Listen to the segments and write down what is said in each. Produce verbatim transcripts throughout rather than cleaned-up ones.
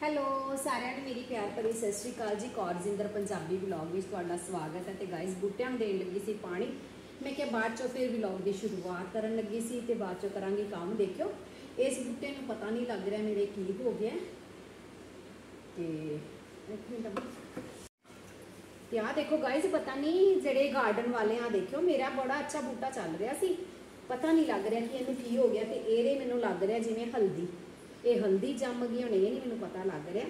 Hello सारिਆਂ ਨੂੰ मेरी प्यार भरी सत श्री अकाल जी। कौरजिंदर पंजाबी व्लॉग में तुहाडा स्वागत है। तो गाइस बूटियां ਨੂੰ देन लगी सी पानी, मैं क्या बाद चो फिर व्लॉग की शुरुआत करन लगी सी ते बाद चो करांगी काम। देखियो इस बूटे ਨੂੰ पता नहीं लग रहा मेरे की हो गया ते एक मिनट ते आ देखो गाइस, पता नहीं जेडे गार्डन वाले आ देखियो मेरा बड़ा अच्छा बूटा चल रहा सी, पता नहीं लग रहा कि इन्हू की हो गया। तो ये मैनू लग रहा जिवें हल्दी, ये हल्दी जम गई होनी, ये नहीं मैनू पता लग रहा।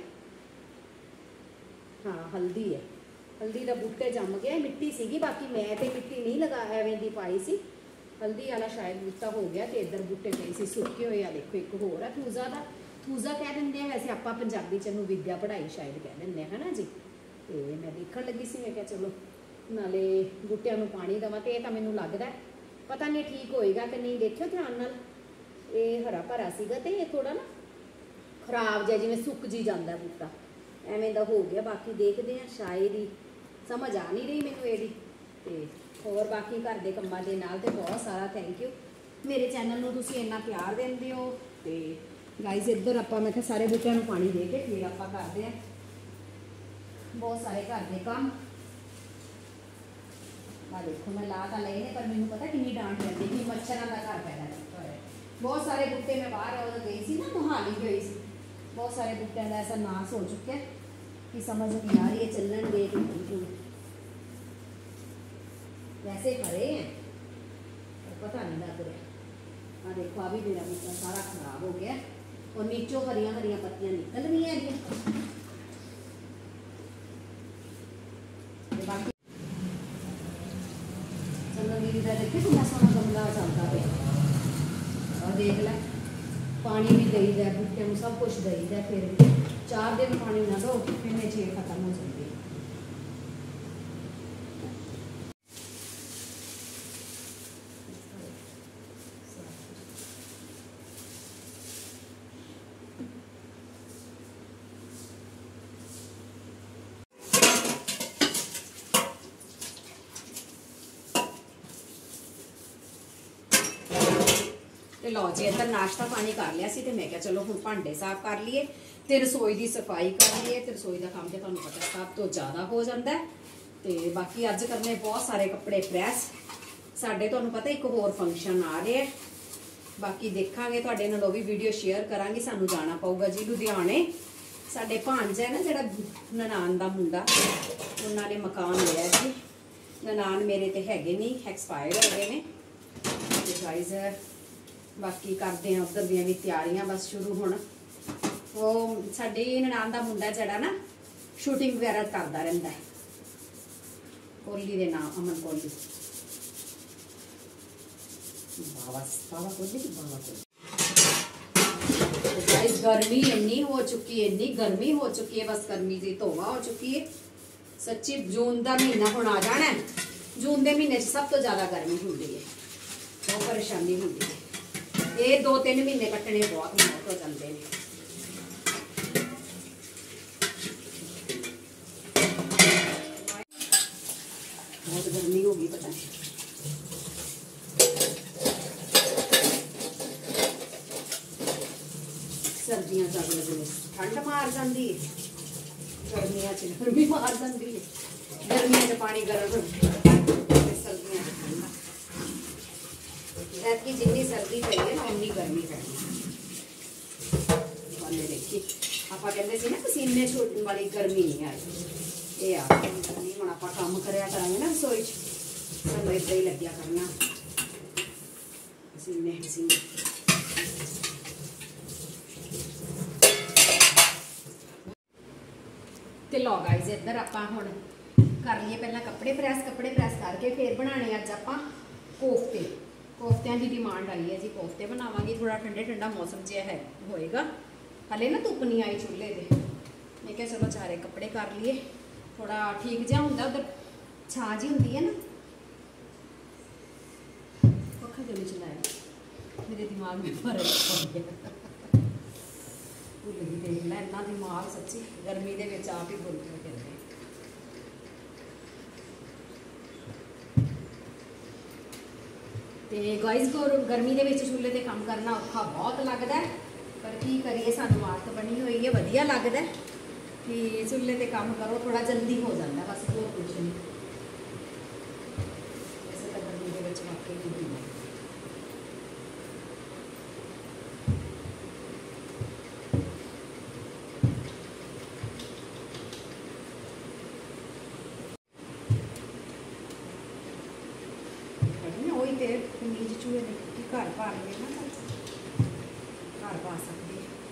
हाँ हल्दी है, हल्दी का बूटे जम गया। मिट्टी सीगी, बाकी मैं तो मिट्टी नहीं लगा एवें दी पाई सी, हल्दी वाला शायद बूटा हो गया। तो इधर बूटे पे सी सुके हुए। देखो एक होर है थूजा का, थूजा कह देंगे हैं वैसे, आप पंजाबी च इहनूं विद्या पढ़ाई शायद कह देंगे है ना जी। तो मैं देखण लगी सी, मैं क्या चलो नाले बूटियां नूं पानी देवां। तो यह तो मैनूं लगदा पता नहीं ठीक होएगा कि नहीं। देखियो ध्यान नाल, ये हरा भरा सीगा ते ये थोड़ा ना खराब जा जिवें सुक जी जाता बूटा एवें दा हो गया। बाकी देखते हैं, शायद ही समझ आ नहीं रही मैनूं एदी। ते होर बाकी घर दे कंमां दे नाल ते बहुत सारा थैंक यू मेरे चैनल नूं तुसीं इन्ना प्यार दिंदे हो। ते गाइस इधर आपां मैं कहा सारे बूटियां नूं पानी दे के फिर आपां करदे हैं बहुत सारे घर दे काम। आ देखो मैं ला तो लए ने, पर मैनूं पता कितनी डांट लगी कि मच्छरां दा घर पैदा किया होया। बहुत सारे बूटे मैं बाहर गई सी ना, मोहाली गई सी, बहुत सारे बूटियां का ऐसा नाश हो चुका है कि समझ नहीं आ रही है चलन दे कि नहीं। वैसे खड़े हैं तो पता नहीं लग रहा। हाँ देखो अभी मेरा बूटा सारा खराब हो गया और नीचों हरिया हरिया पत्तियां निकल रही हैं। बाकी चंदनगिरी का देखिए कितना सोहना गमला चलता पे, और देख लै पानी भी दई दा बूटे में, सब कुछ दई दा। फिर भी चार दिन पानी ना दो फिर में चेर खत्म हो जाती है। तो लो जी इधर नाश्ता पानी कर लिया सी, तो मैं क्या चलो हुण भांडे साफ कर लिए तो रसोई की सफाई कर लीए। तो रसोई का काम तो तुहानूं पता सब तो ज़्यादा हो जाता है। तो बाकी अज करने बहुत सारे कपड़े प्रैस, साडे तुहानूं पता एक होर फंक्शन आ रहा है। बाकी देखांगे तुहाडे नाल, भी वीडियो शेयर करांगे। सानूं जाना पऊगा जी लुधियाने, साडे भांजा है ना जिहड़ा ननान दा मुंडा, उन्हां ने मकान लिया जी। ननान मेरे ते हैगे नहीं, एक्सपायर हो गए ने। तो गाइस बाकी करते हैं उधर दी भी तैयारियां बस शुरू होना। वो साडे ननान दा मुंडा जड़ा ना शूटिंग वगैरह करता रहता है, कोहली दे नाम अमन कोहली, बाबा बाबा कोहली की बाबा कोहली। गाइस गर्मी इन्नी हो चुकी है, इन्नी गर्मी हो चुकी है, बस गर्मी की धोवा हो चुकी है सच्ची। जून का महीना हुण आ जाना है, जून के महीने सब तो ज़्यादा गर्मी होंदी है, बहुत परेशानी होंदी है। ये दो तीन महीने कट्टने बहुत मौत हो जाते हैं। बहुत गर्मी होगी पता नहीं। सर्दियां चल रही ठंड मार जाती है, गर्मियां च गर्मी मार जाती है। गर्मियां च पानी गर्म, सर्दियां ठंडा। ऐतकी जिन्नी सर्दी पई है ना उन्नी गर्मी पैनी। देखिए आप कहते थे ना पसीने छुटने वाली गर्मी नहीं आई, ये आ गर्मी। हम आप काम कराया करेंगे ना रसोई सानू इदा ही लग्या करना पसीने पसीने। तो लो गाइस इधर आप हुण कर लिए पहला कपड़े प्रैस, कपड़े प्रैस करके फिर बनाने अज आप कोफ्ते। कोफ्तियां की डिमांड आई है जी, कोफ्ते बनावांगे। थोड़ा ठंडे ठंडा मौसम जो है होएगा, हले ना धुप नहीं आई चूल्हे पे। मैं क्या चलो सारे कपड़े कर लिए, थोड़ा ठीक जहा होंदा, उधर छां जी होंदी है ना। पक्खा जो नहीं चलाया मेरे दिमाग में फर्क पड़ गया, भुल गई। देख लै इन्ना दिमाग सच्ची गर्मी के आप ही भुल के फिरदे। तो गाइस गर्मी के चूल्हे पर काम करना औखा बहुत लगता है, पर की करिए सानू आदत बनी हुई है। वधिया लगता है कि चुल्हे ते काम करो थोड़ा जल्दी हो जाता है, बस होर कुछ नहीं। वैसे तो गर्मी के विच वाकई नहीं है। वही तो कमीज चूहे ने घर पा लिए ना, घर पा सकते।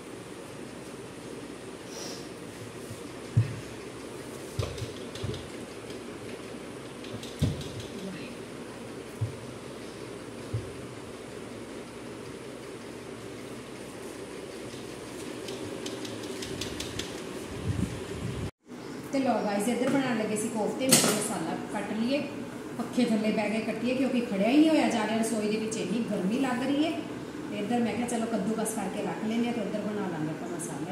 तो लो गाइस इधर बनाने लगे सी कोफ्ते, में मसाला कट लिए, पखे थले बह गए कट्टिए क्योंकि खड़िया ही नहीं होया जा रहा रसोई के पिछे इन्नी गर्मी लग रही है। तो इधर मैं क्या चलो कद्दूकस करके रख लेंगे, तो इधर बना लेंगे आप मसाला।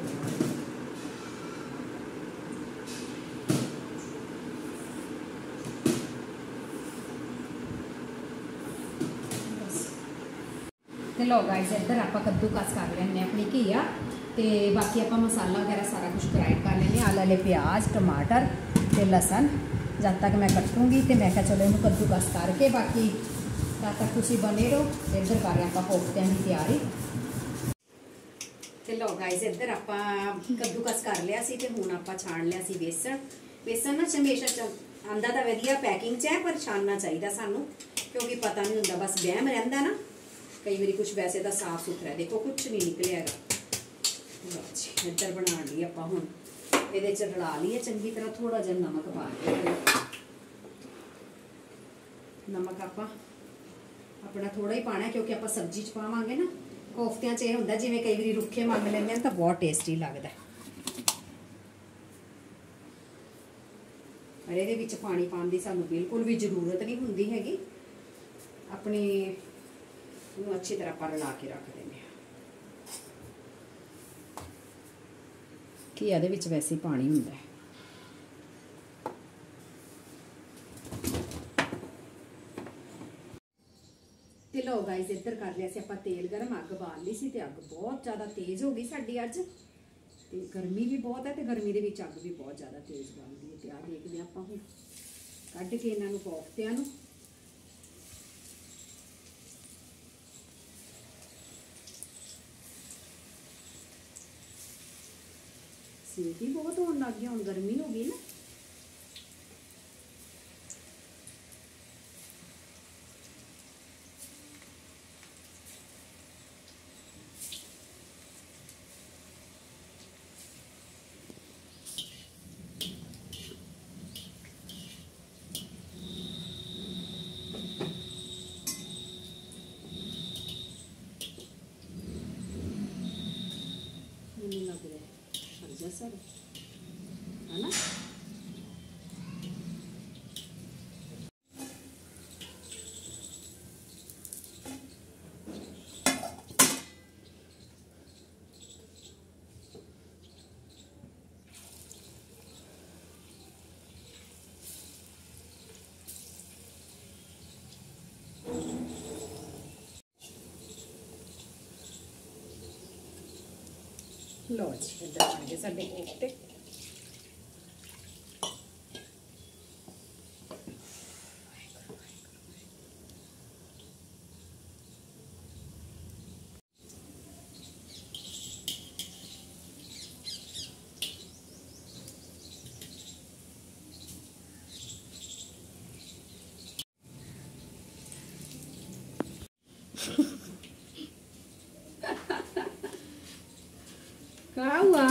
तो लो गाइस इधर आप कद्दूकस कर लेंगे अपनी घीया, तो बाकी आप मसाला वगैरह सारा कुछ ग्राइंड कर लेंगे। आल वाले प्याज टमाटर तो लसन जब तक मैं कटूँगी, तो मैं क्या चलो इन कद्दूकस करके बाकी तब तक तुम बने रहो। इधर कर रहे आप कोफ्तियां की तैयारी। तो लो गाइस इधर आप कद्दूकस कर लिया सी, तो हुण आप छाण लिया सी बेसन। बेसन ना हमेशा आंदा तो वधिया पैकिंग च है, पर छानना चाहिए सानू क्योंकि पता नहीं होंदा, बस वहम रहिंदा ना कई बार। कुछ वैसे तो साफ सुथरा है, देखो कुछ नहीं निकलिया है। इधर बना ली आप हुण ये रला लीए चंगी तरह, थोड़ा जहा नमक पा लिया। नमक आप अपना थोड़ा ही पाना है क्योंकि आप सब्जी च पावांगे ना। कोफ्तियां च यह होंदा जिवें कई बार रुखे मंग लेंगे तो बहुत टेस्टी लगता है। और ये पानी पाने की सानू बिल्कुल भी जरूरत नहीं होंदी हैगी। अपनी अच्छी तरह आप रला के रख देंगे। घिया दे विच वैसे ही पानी हुंदा है। ते लो गाइस इधर कर लिया सी आपां तेल गर्म, अग बाल ली सी, ते अग बहुत ज़्यादा तेज़ हो गई साडी अज। ते गर्मी भी बहुत है, तो गर्मी दे विच अग भी बहुत ज़्यादा तेज़ बलदी है। ते आ देखदे आं आपां हुण कढ के इन्हां नूं कोफ्तियां नूं। सेक ही बहुत होने लग गया, हुण गर्मी हो गई ना। मैनूं लग रहा है हर सर है ना। लो जी इधर आ गए साडे कोफ्ते। क्या हुआ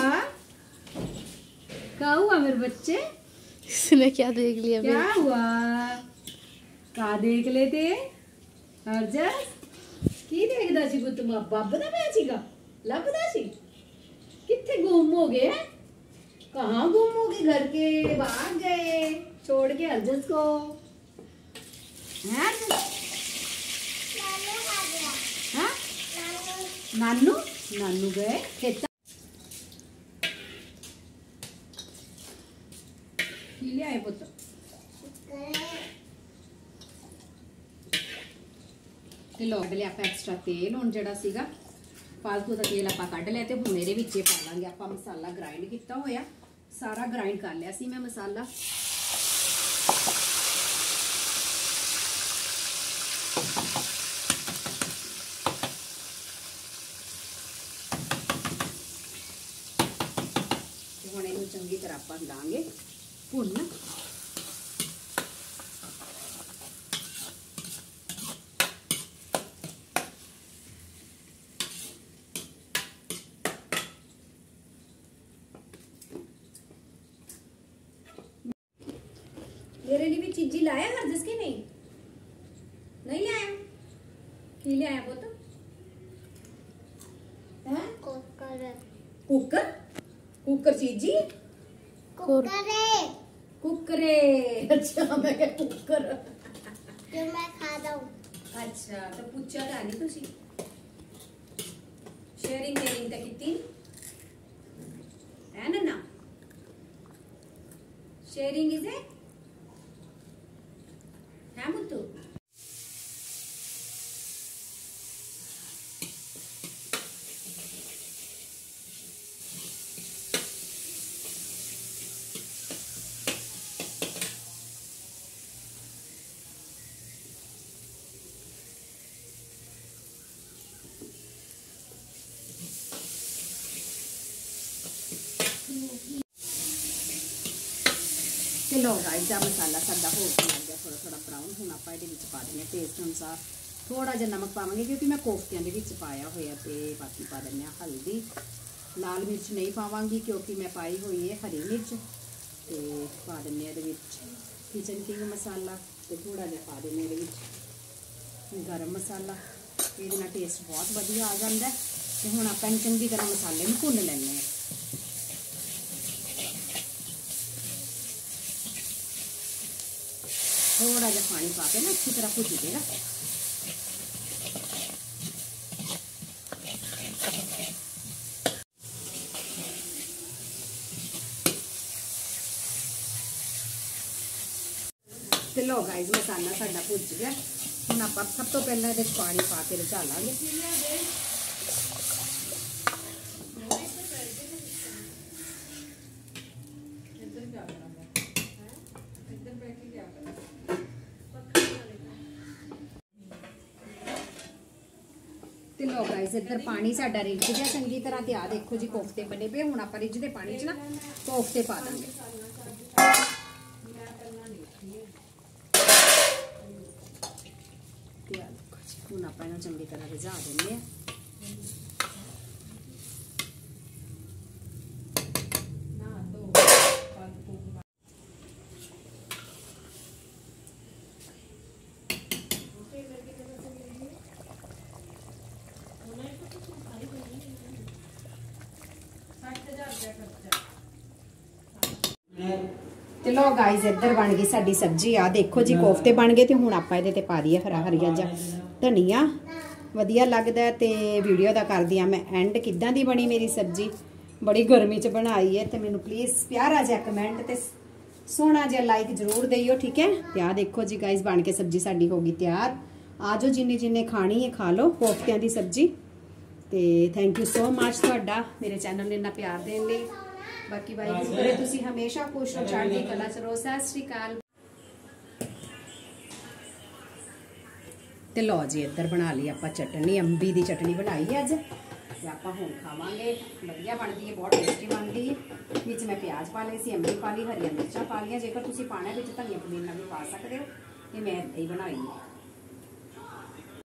क्या हुआ मेरे बच्चे? इसने क्या देख लिया? क्या हुआ? क्या देख लेते हरजस की देखदा सी पुत्त? बब्बदा पिया सीगा, लभदा सी? कित्थे गुम हो गए? कहाँ गुम हो गए? घर के भाग गए छोड़ के हरजस को? हैं हाँ? नानू नानू गए खेत की ले आए पुत्त? ते लो गले आप एक्स्ट्रा तेल हुण जिहड़ा सीगा फालतू का तेल आप कढ़ लिया। तो हुण इहदे विच पा लांगे आप मसाला ग्राइंड किया होया, सारा ग्राइंड कर लिया सी मैं मसाला। हुण इहनूं चंगी तरह आपां लांगे भुन। मेरे लिए भी चीजी लाया हर जिसके नहीं नहीं लाया की लाया पुत हैं कुकर कुकर कुकर चीजी कुकरे कुकरे। अच्छा मैं क्या कुकर जो मैं खाता हूँ। अच्छा तो पूछा था नहीं तुसी शेयरिंग शेयरिंग तो कितनी है ना ना शेयरिंग इज ए है मुत्तू। लो गाइस आ मसाला साडा हो गया थोड़ा थोड़ा ब्राउन। हुण आपां इहदे विच पा देंगे टेस्ट अनुसार थोड़ा जिहा नमक पावांगे क्योंकि मैं कोफ्तियां दे विच पाया होया। ते बाकी पा देंगे हल्दी, लाल मिर्च नहीं पावांगी क्योंकि मैं पाई हुई है हरी मिर्च। ते पा देंगे इहदे विच किचन किंग मसाला ते थोड़ा जिहा पा देंगे इहदे विच गरम मसाला। इहदे नाल टेस्ट बहुत वधिया आ जांदा है। ते हुण आपां चंगी तरह मसाले नूं भुन लैंदे हां। थोड़ा जिहा पानी पा के ना अच्छी तरह भुज देगा। तो लो गाइस मसाला साडा भुज गया। हुण आपां सब तो पहले इहदे पानी पा के रझा लांगे। ते लो गाइस इधर पानी साडा रिझ गया चंगी तरह। ते आ देखो जी कोफ्ते बने पे। हुण आपां रिझदे पानी च ना कोफ्ते पा देंगे। ते आ देखो जी हुण आपां इहनूं चंगी तरह रिझा देंगे। चलो गाइस इधर बन गई साडी सब्जी। आ देखो जी कोफ्ते बन गए। तो हुण आपां इहदे ते पा दईए हरा हरिया जा धनिया। वधिया लगदा है। ते वीडियो दा कर दिया मैं एंड। किदां दी बनी मेरी सब्जी? बड़ी गर्मी च बनाई है। तो मैनूं प्लीज़ प्यारा जिहा कमेंट ते सोहना जिहा लाइक जरूर दियो, ठीक है। ते आ देखो जी गाइस बन के सब्जी साडी हो गई तैयार। आ जाओ जिन्ने जिन्ने खानी है खा लो कोफ्तियां दी सब्जी। ते थैंक यू सो मच तुहाडा मेरे चैनल नूं इन्ना प्यार देण लई। बाकी वाहिगुरू करे तुसीं हमेशा खुश हो चढ़दी कला च रहो। सत श्री अकाल। ते लो जी इधर बना ली आपां चटनी, अंबी दी चटनी बनाई है अज। ते आपां हुण खावांगे। वधिया बनदी है, बहुत टेस्टी बनदी है। विच मैं प्याज पा लए सी, अंबी पा ली, हरियां मिर्चां पा लियां। जेकर तुसीं पाना विच धनिया पुदीना भी पा सकदे हो। ते मैं इदां ही बनाई है।